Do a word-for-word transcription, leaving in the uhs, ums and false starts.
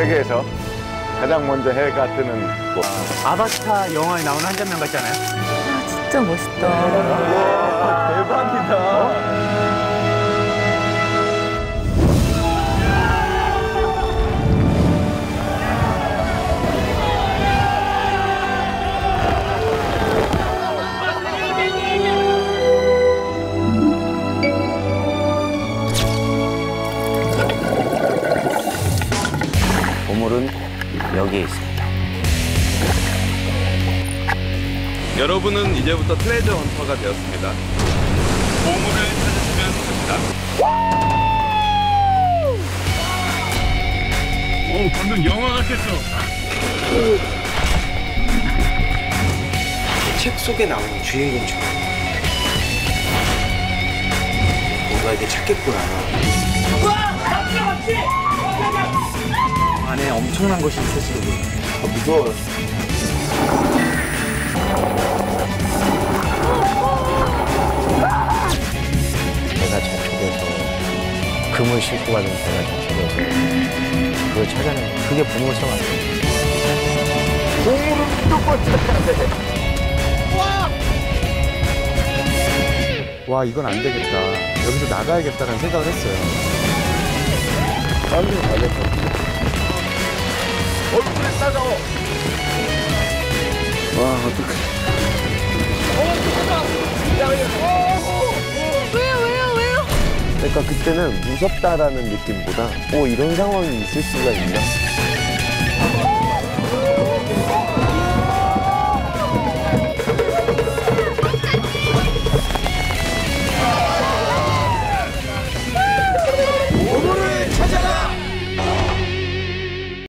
세계에서 가장 먼저 해가 뜨는 곳. 아바타 영화에 나오는 한 장면 같잖아요. 아, 진짜 멋있다. 와, 대박이다. 보물은 여기에 있습니다. 여러분은 이제부터 트레저 헌터가 되었습니다. 보물을 찾으시면 됩니다. 오, 방금 영화 같았어. 책 속에 나오는 주인공처럼 뭔가 이게 찾겠구나. 안에 엄청난 것이 있을지도 몰라. 아, 무서워. 배가 접촉해서 금을 싣고 가는 배가 접촉해서 그걸 찾아내는 그게 보물섬 아니에요. 보물은 무조건 찾아야 돼. 와, 이건 안 되겠다. 여기서 나가야겠다는 생각을 했어요. 빨리 가겠다. 얼굴에 따가워. 와, 어떡해. 왜요, 왜요, 왜요? 그러니까 그때는 무섭다라는 느낌보다 오, 이런 상황이 있을 수가 있나?